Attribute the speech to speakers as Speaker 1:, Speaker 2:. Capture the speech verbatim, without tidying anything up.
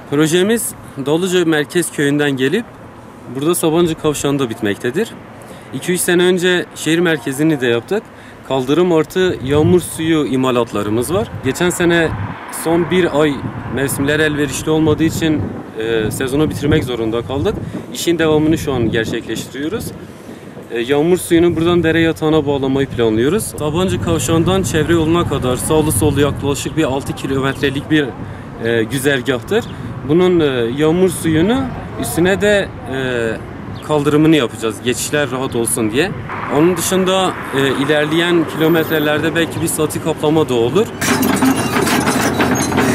Speaker 1: Projemiz Dalıca Merkez Köyü'nden gelip burada Sabancı Kavşağı'nda bitmektedir. iki üç sene önce şehir merkezini de yaptık. Kaldırım artı yağmur suyu imalatlarımız var. Geçen sene son bir ay mevsimler elverişli olmadığı için e, sezonu bitirmek zorunda kaldık. İşin devamını şu an gerçekleştiriyoruz. E, yağmur suyunu buradan dere yatağına bağlamayı planlıyoruz. Sabancı Kavşağı'ndan çevre yoluna kadar sağlı sollu yaklaşık bir altı kilometrelik bir e, güzergahtır. Bunun e, yağmur suyunu üstüne de e, kaldırımını yapacağız. Geçişler rahat olsun diye. Onun dışında e, ilerleyen kilometrelerde belki bir sati kaplama da olur.